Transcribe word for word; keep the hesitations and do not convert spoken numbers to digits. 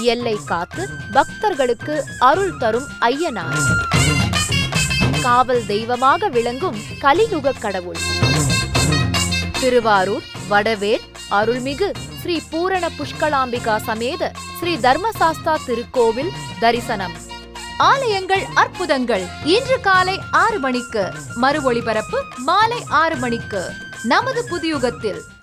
எல்லை காத்து பக்தர்களுக்கு அருள் தரும் ஐயனார். காவல் தெய்வமாக விளங்கும் கலியுக கடவுள். திருவாரூர் வடவேர் அருள்மிகு ஸ்ரீ பூரண புஷ்கலாம்பிகா சமேத ஸ்ரீ தர்மசாஸ்தா திருக்கோவில் தரிசனம். ஆலயங்கள் அற்புதங்கள் இன்று காலை ஆறு மணிக்கு, மறு ஒளிபரப்பு மாலை ஆறு மணிக்கு நமது புதியுகத்தில்.